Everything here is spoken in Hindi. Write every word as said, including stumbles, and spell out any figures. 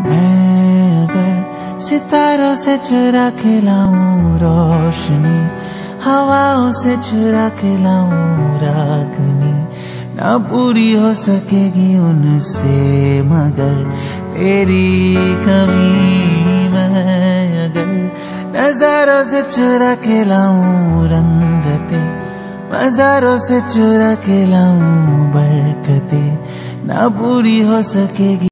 मैं अगर सितारों से चुरा के लाऊं रोशनी, हवाओं से चुरा के लाऊं रागनी, ना पूरी हो सकेगी उनसे मगर तेरी कमी। मैं अगर नजारों से चुरा के लाऊं रंगते, नजारों से चुरा के लाऊं बरकते, ना पूरी हो सकेगी